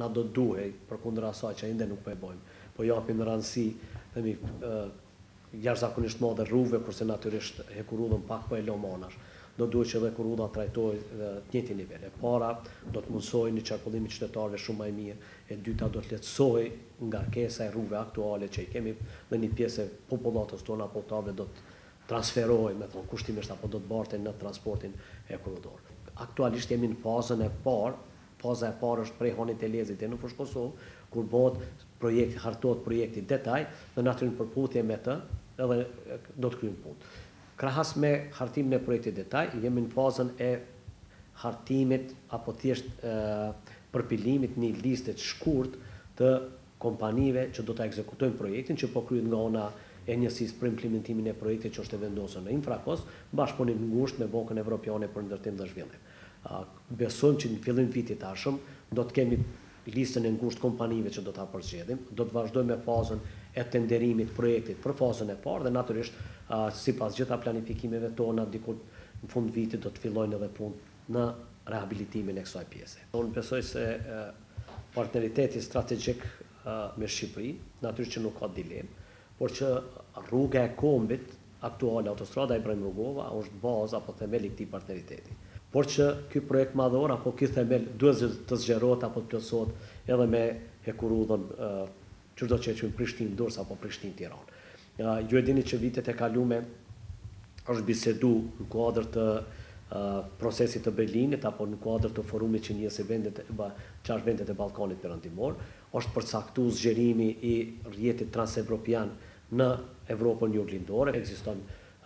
na do duhej përkundër asaj që ende nuk po e bojmë, po japim rëndësi themi jashtëzakonisht madhe rrugëve, kurse natyrisht hekurudhën pak po e lëm anash. Do duhet që dhe kurudha trajtojë të njëjtin nivel. E para do të mundsojë një qarkullim qytetarëve shumë më e mirë, e dyta do të lehtësojë ngarkesa e rrugëve aktuale që i kemi dhe një pjesë e popullatës tonë apo tave do të transferohej, me thonë kushtimisht apo do të barten në transportin e kurudor. Aktualisht jemi në fazën e parë. Faza e parë është prej Hanit të Lezit e në Fushë Kosovë, kur bëhet hartohet projekti detaj dhe natyrisht në përputhje me të edhe do të kryejmë punë. Krahas me hartimin e projektit detaj, jemi në fazën e hartimit apo thjesht përpilimit një listë të shkurt të kompanive që do të ekzekutojnë projektin, që po kryet nga ana e njësisë për implementimin e projektit që është e vendosur në Infrakos, bashkëpunim ngushtë me Bankën Evropiane për Ndërtim dhe Zhvillim. Besojmë që në fillim vitit tashëm do të kemi listën e ngushtë kompanive që do ta përzgjedhim, do të vazhdojmë me fazën e tenderimit projektit për fazën e parë dhe natyrisht sipas gjitha planifikimeve tona diku në fund vitit do të fillojnë edhe punë në rehabilitimin e kësaj pjese. Unë besoj se partneriteti strategjik me Shqipërinë natyrisht që nuk ka dilemë, por që rruga e kombit aktuale, autostrada Ibrahim Rugova, është bazë apo themeli i këtij partneriteti. Por që ky projekt madhor apo ky themel duhet të zgjerohet apo të plotësohet edhe me hekurudhën çdo që e quajmë Prishtinë-Durrës apo Prishtinë-Tiranë. Ju e dini që vitet e kaluara është bisedu në kuadër të procesit të Berlinit apo në kuadër të forumit që njësë vendet e Ballkanit Perëndimor, është përcaktuar zgjerimi i rrjetit transevropian në Evropën juglindore. Ekziston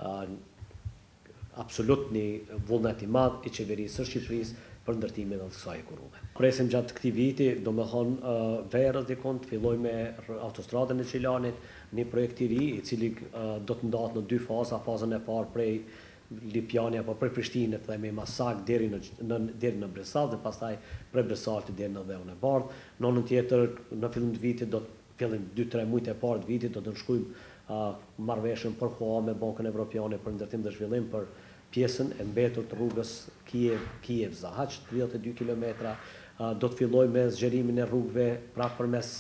absolut një vullnet i madh i qeverisë së Shqipërisë për ndërtimin e kësaj hekurudhe. Presim gjatë këtij viti, domethënë verës dikon të fillojmë me autostradën e Qilanit, një projekt i ri i cili do të ndahet në dy faza, fazën e parë prej Lipjani apo prej Prishtinës themi Masak deri në Bresall dhe pastaj prej Bresallit deri në Dheun e Bardhë. Në anën tjetër, në fillim të vitit do të fillim 2-3 muajt e parë të vitit do të nënshkrujmë marrëveshjen për HOA me Bankën Evropiane për Ndërtim dhe Zhvillim për pjesën e mbetur të rrugës Kijev-Zahaç, 32 kilometra. Do të fillojmë me zgjerimin e rrugëve pra përmes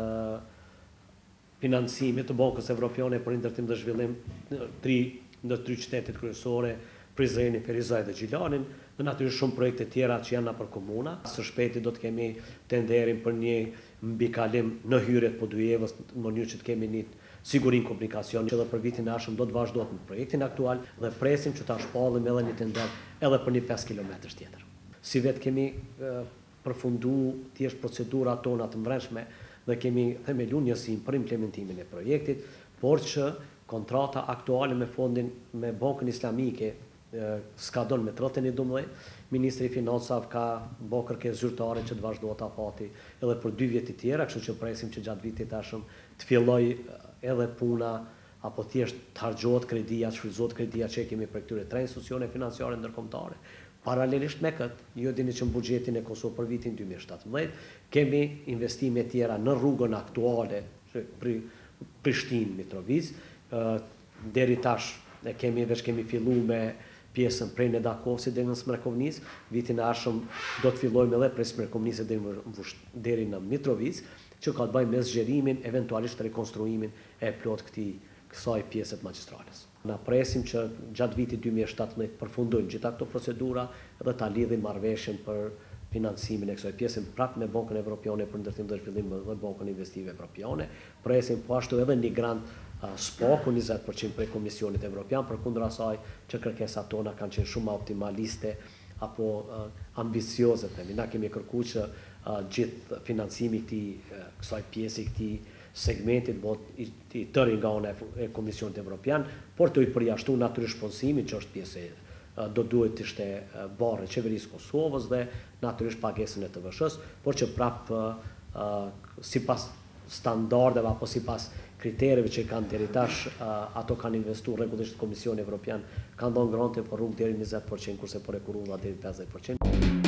financimit të Bankës Evropiane për Ndërtim dhe Zhvillim në 3 qytetet kryesore, Prizreni, Ferizaj dhe Gjilanin, dhe natyrisht shumë projekte tjera që janë nëpër komuna. Së shpejti do të kemi tenderin për një mbikalim në hyrjet Podujevës, në mënyrë që të kemi një sigurin komunikacion, që edhe për vitin e ardhshëm do të vazhdohet në projektin aktual dhe presim që ta shpallim edhe një tender edhe për një 5 kilometrësh tjetër. Si vetë kemi përfunduar thjesht procedurat tona të mbrëmshme dhe kemi themeluar njësinë për implementimin e projektit, por që kontrata aktuale me fondin me Bankën Islamike skadon me 31/12, Ministri i Financave ka bërë kërkesë zyrtare që të vazhdohet afati edhe për 2 vjet të tjera, kështu që presim që gjatë vitit tashëm të fillojë edhe puna apo thjesht të harxhohet kredia, të shfrytëzohet kredia që kemi për këtyre 3 institucione financiare ndërkombëtare. Paralelisht me këtë, ju dini që në buxhetin e Kosovës për vitin 2017 kemi investime tjera në rrugën aktuale Prishtinë-Mitrovic. Deri tash kemi filluar me pjesën prej Nedakovsit deri në Smrekovnis. Vitin e ardhshëm do të fillojmë edhe prej Smrekovnisit deri në Mitrovic, që ka të bëjë me zgjerimin, eventualisht rekonstruimin e plot kësaj pjese të magjistrales. Na presim që gjatë vitit 2017 përfundojnë gjitha këto procedura dhe ta lidhim marrëveshjen për financimin e kësaj pjese prapë me Bankën Evropiane për Ndërtim dhe Zhvillim dhe Bankën Investive Evropiane. Presim po ashtu edhe një grant SPOK 20% prej Komisionit Evropian, përkundër asaj që kërkesat tona kanë qenë shumë optimaliste apo ambicioze. Na kemi kërkuar që gjithë financimi kësaj pjese, këtij segmentit i tërë nga ana e Komisionit Evropian, por të i përjashtuar natyrisht shpenzimin që është pjesë do duhet të ishte barë e qeverisë Kosovës dhe natyrisht pagesën e TVSH-s, por që prapë sipas standardeve apo sipas kritereve që kanë deri tash, ato kanë investuar rregullisht Komisioni Evropian, kanë dhënë grante për rrugë deri 20%, kurse për hekurudha deri 50%.